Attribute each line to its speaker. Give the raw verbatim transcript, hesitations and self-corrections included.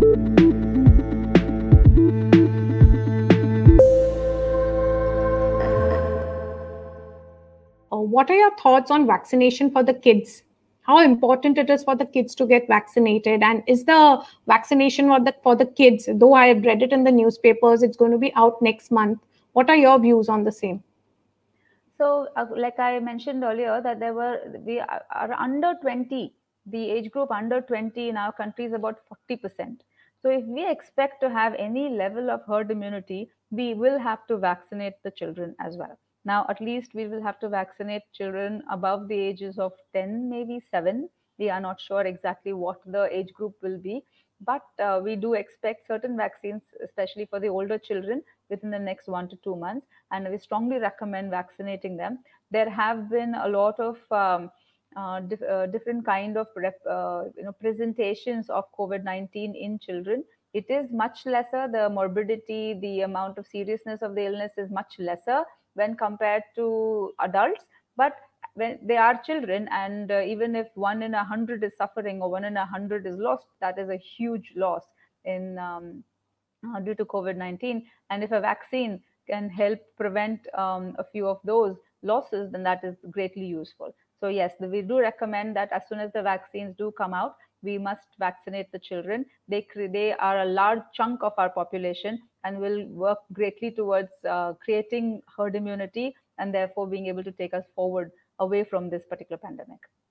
Speaker 1: Uh, what are your thoughts on vaccination for the kids? How important it is for the kids to get vaccinated, and is the vaccination for the for the kids? Though I have read it in the newspapers, it's going to be out next month. What are your views on the same?
Speaker 2: So, uh, like I mentioned earlier, that there were we are, are under twenty. The age group under twenty in our country is about forty percent. So, if we expect to have any level of herd immunity, we will have to vaccinate the children as well. Now, at least we will have to vaccinate children above the ages of ten, maybe seven. We are not sure exactly what the age group will be, but uh, we do expect certain vaccines, especially for the older children, within the next one to two months, and we strongly recommend vaccinating them. There have been a lot of um, uh, dif- uh, different kind of rep- uh, you know presentations of COVID nineteen in children. It is much lesser. The morbidity, the amount of seriousness of the illness is much lesser when compared to adults. But when they are children, and uh, even if one in a hundred is suffering or one in a hundred is lost, that is a huge loss in um, uh, due to COVID nineteen. And if a vaccine can help prevent um, a few of those losses, then that is greatly useful. So, yes, we do recommend that as soon as the vaccines do come out, we must vaccinate the children. They, they are a large chunk of our population and will work greatly towards uh, creating herd immunity and therefore being able to take us forward away from this particular pandemic.